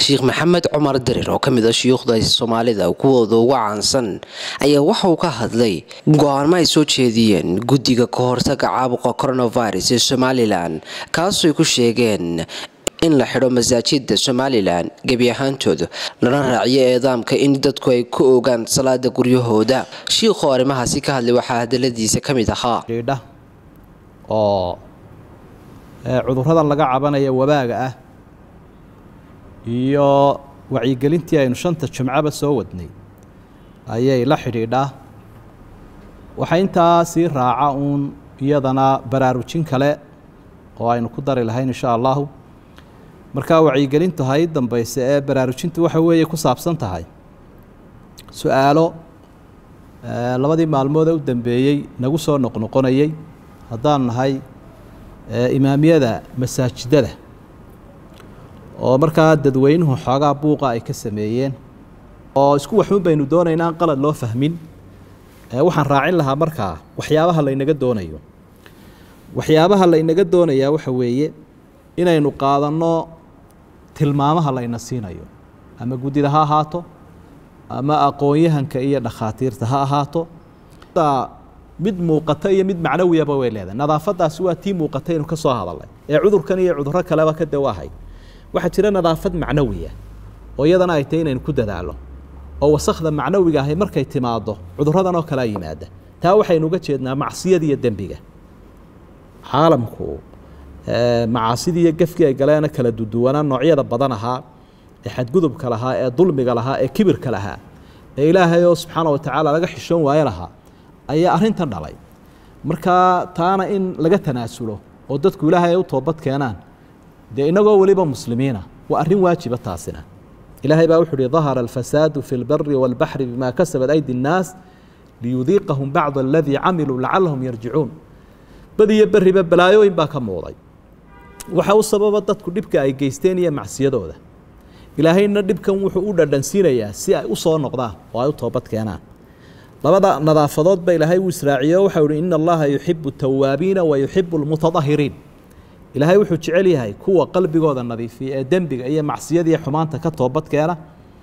Sheikh Maxamed Cumar Darir oo kamid ah shuyuukhda Soomaalida kuwooda ugu caansan ayaa waxa uu ka hadlay go'aamo ay soo jeediyeen guddiga ka hortagga caabuqa coronavirus ee Somaliland kaas oo ay ku sheegeen in la xidho masaajidda Somaliland gabi ahaantooda lana raaciyo eedaamka in dadku ay ku ogaan salaada guryahooda. Sheikhu arrimahaasi ka hadlay waxa hadaladiisa kamid ahaa oo cudurrada laga cabanaya wabaaga ah iyo wacyigelintii aynu shanta jumcaba soo wadnay ayay la xidhiidhaa. waxa intaa sii raaca uun iyadana baraarujin kale oo aynu ku dari lahayn insha Allah. marka wacyigelintu hay dambayse ee baraarujintu waxa weeye ku saabsan tahay su'aalo labadii maalmood u dambeeyay nagu soo noqnoqonayay haddaan nahay imaamiyada masaajidada oo markaa dadweynuhu xoogaa buuqa ay ka sameeyeen oo isku waxuun baynu doonaynaa aan qalad loo fahmin. waxaan raacin lahaa markaa waxyaabaha la inaga doonayo. waxyaabaha la inaga doonayaa waxa weeye inaynu qaadanno tilmaamaha la ina siinayo, ama guddida ha ahaato ama aqoon-yahanka iyo dhakhaatiirta ha ahaato. mid muuqata iyo mid macnawiyaba way leedahay. nadaafadaasi waa tii muuqatay inuu ka soo hadalay ee cudurkan iyo cudurro kaleba ka dawaahay. waxaa jira nadaafad macnawiya oo iyadana ay tahay inaynu ku dadaalo oo wasakhda macnawiga ahay markay timaado cudurradan oo kala yimaada. taa waxaynu uga jeednaa macsiyada iyo dembiga. caalamku macaasidii iyo gafkii ay galeen kala duduwanaa noocyada badan ahaa ee xadgudubka lahaa ee dulmiga lahaa ee kibirka lahaa ee ilaahay oo subxaanahu wa tacaala laga xishoon waayo lahaa ayaa arrintan dhalay. marka taana in laga tanaasulo oo dadku ilaahay u toobad keenaan dee inagoo waliba muslimiina waa arrin waajiba taasina. ilaahay baa wuxuu yidhi dahara alfasaadu fi lbari walbaxri bima kasabat aydi nnaas liyudiiqahum bacda aladii camiluu lacalahum yarjicuun. badiyo beriba balaayooyin baa ka muuqday. waxa u sababa dadku dhibka ay geysteen iyo macsiyadooda. ilaahayna dhibkan wuxuu u dhadhansiinayaa si ay u soo noqdaan oo ay u toobad keenaan. labada nadaafadood ba ilaahay uu israaciyo waxa uu inna allaha yuhibbu tawaabiina wa yuhibbu almutatahhiriin. ilaahay wuxuu jecel yahay kuwa qalbigooda nadiifiya ee dembiga iyo macsiyada iyo xumaanta ka toobad keena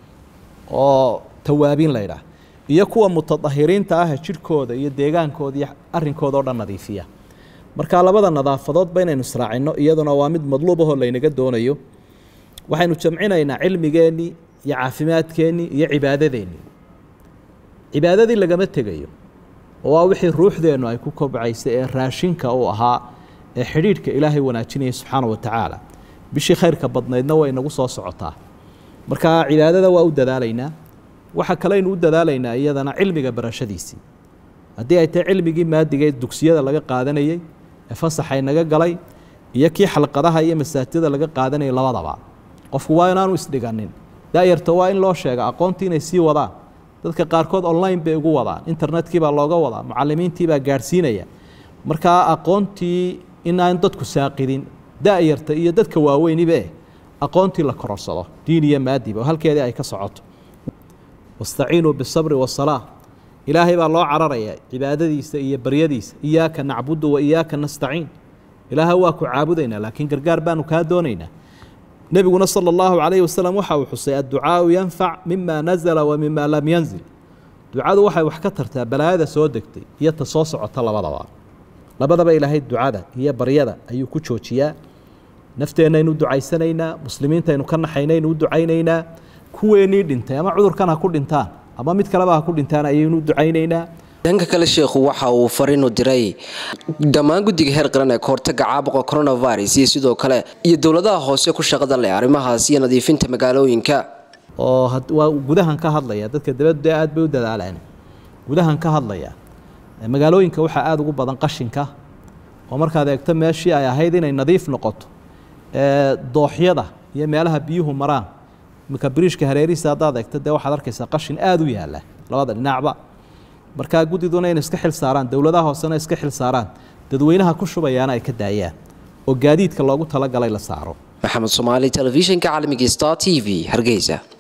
oo tawaabiin la yiraahdo, iyo kuwa mutatahhiriinta ah jirkooda iyo deegaankooda iyo arrinkooda oo dhan nadiifiya. marka labada nadaafadood ba inaynu israacino iyaduna waa mid madluub ah oo la inaga doonayo. waxaynu jamcinaynaa cilmigeeni iyo caafimaadkeeni iyo cibaadadeeni. cibaadadii lagama tegayo oo waa wixii ruuxdeenu ay ku kobcaysay ee raashinka uu ahaa ee xidhiidhka ilaahay wanaajinaya subxaanahu wa tacaala. bishii khayrka badnaydna way nagu soo socotaa. marka cibaadada waa u dadaalaynaa. waxa kale aynu u dadaalaynaa iyadana cilmiga barashadiisii. haddii ay tahay cilmigii maadiga ee dugsiyada laga qaadanayay ee fasaxay naga galay iyo kii xalqadaha iyo masaajidada laga qaadanayay labadaba. qofku waa inaanu isdhiganin. daayarta waa in loo sheega aqoontii inay sii wadaan. dadka qaarkood online bay ugu wadaan, internetkii baa looga wadaa, macallimiintii baa gaarsiinaya. marka aqoontii inaan dadku saaqidin, daayarta iyo dadka waaweyniba aqoontii la kororsado diin iyo maadiba halkeedii ay ka socoto. wastaciinuu bisabri wasalaa. ilaahay baa loo cararaya cibaadadiisa iyo baryadiisa. iyaaka nacbudu wa iyaaka nastaciin. ilaahay waa ku caabudaynaa laakiin gargaar baanu kaa doonaynaa. nabiguna sala allahu calayhi wasalam waxa uu xusay adducaau yanfac mima nazala wa mima lam yanzil. ducadu waxay wax ka tartaa balaayada soo degtay iyo ta soo socota labadaba ilaahay ducada iyo baryada ayuu ku joojiyaa. nafteenaynu ducaysanaynaa, muslimiintaynu ka naxaynaynu u ducaynaynaa. kuweenii dhintay ama cudurkan ha ku dhintaan ama mid kaleba ha ku dhintaan ayaynu ducaynaynaa. dhanka kale sheekhu waxa uu fariin u diray dhammaan guddiga heer qaran ee ka hortagga caabuqa coronavirus iyo sidoo kale iyo dowladaha hoose ku shaqada leh arrimahaas iyo nadiifinta magaalooyinka. oo waa gudahan ka hadlaya. dadka dibadda aad bay u dadaalaan. gudahan ka hadlaya magaalooyinka waxaa aad ugu badan qashinka oo markaad eegto meeshii ay ahayd inay nadiif noqoto dooxyada iyo meelaha biyuhu maraan marka biriishka hareerihiisa haddaad eegto dee waxaad arkaysaa qashin aad u yaala labada dhinacba. markaa guddiduna inay iska xil saaraan, dowladaha hoosena iska xil saaraan, dadweynaha ku shubayaana ay ka daayaan oo gaadiidka loogu talagalay la saaro. Maxamed Soomaali, telefishinka caalamiga Star TV, Hargeysa.